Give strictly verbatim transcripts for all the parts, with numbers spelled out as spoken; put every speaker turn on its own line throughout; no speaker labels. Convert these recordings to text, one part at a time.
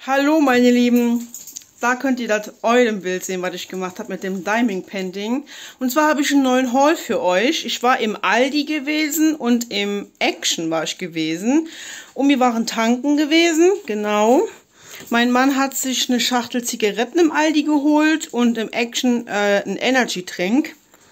Hallo meine Lieben, da könnt ihr das Eulenbild sehen, was ich gemacht habe mit dem Diamond Painting. Und zwar habe ich einen neuen Haul für euch. Ich war im Aldi gewesen und im Action war ich gewesen. Und wir waren tanken gewesen, genau. Mein Mann hat sich eine Schachtel Zigaretten im Aldi geholt und im Action äh, einen Energy Drink.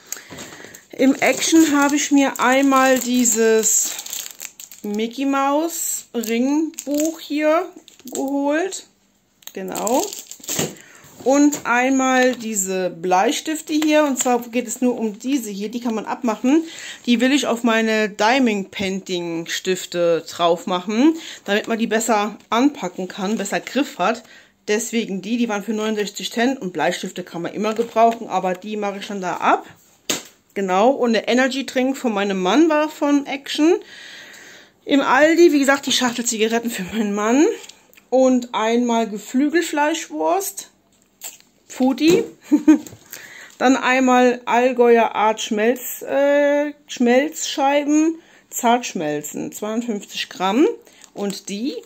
Im Action habe ich mir einmal dieses Mickey Mouse Ringbuch hier geholt, genau, und einmal diese Bleistifte hier, und zwar geht es nur um diese hier, die kann man abmachen, die will ich auf meine Diamond Painting Stifte drauf machen, damit man die besser anpacken kann, besser Griff hat. Deswegen die, die waren für neunundsechzig Cent, und Bleistifte kann man immer gebrauchen, aber die mache ich dann da ab. Genau, und der Energy Drink von meinem Mann war von Action. Im Aldi, wie gesagt, die Schachtel Zigaretten für meinen Mann. Und einmal Geflügelfleischwurst, Pfuti. Dann einmal Allgäuer Art Schmelz, äh, Schmelzscheiben, Zartschmelzen, zweihundertfünfzig Gramm. Und die,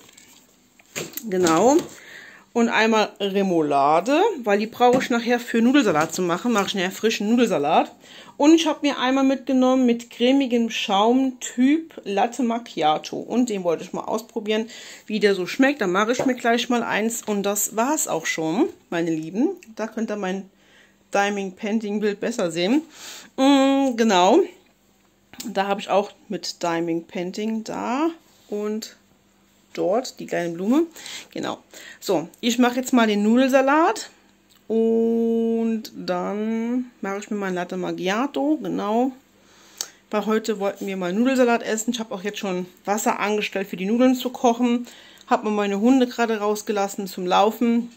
genau. Und einmal Remoulade, weil die brauche ich nachher für Nudelsalat zu machen. Mache ich nachher frischen Nudelsalat. Und ich habe mir einmal mitgenommen mit cremigem Schaum Typ Latte Macchiato. Und den wollte ich mal ausprobieren, wie der so schmeckt. Dann mache ich mir gleich mal eins. Und das war es auch schon, meine Lieben. Da könnt ihr mein Diamond Painting Bild besser sehen. Mm, genau. Da habe ich auch mit Diamond Painting da. Und dort die kleine Blume. Genau. So, ich mache jetzt mal den Nudelsalat. Und dann mache ich mir mein Latte Macchiato, genau. Weil heute wollten wir mal Nudelsalat essen. Ich habe auch jetzt schon Wasser angestellt für die Nudeln zu kochen. Habe mir meine Hunde gerade rausgelassen zum Laufen.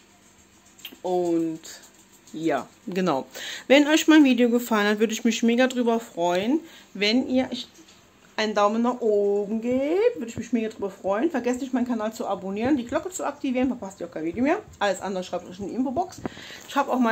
Und ja, genau. Wenn euch mein Video gefallen hat, würde ich mich mega drüber freuen, wenn ihr einen Daumen nach oben gebt. Würde ich mich mega drüber freuen. Vergesst nicht, meinen Kanal zu abonnieren, die Glocke zu aktivieren, verpasst ihr auch kein Video mehr. Alles andere schreibt euch in die Infobox. Ich habe auch mal